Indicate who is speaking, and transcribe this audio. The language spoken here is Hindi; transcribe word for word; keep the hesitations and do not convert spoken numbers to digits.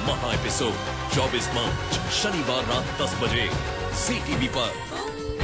Speaker 1: महा एपिसोड चौबीस मार्च शनिवार रात दस बजे सी टीवी पर।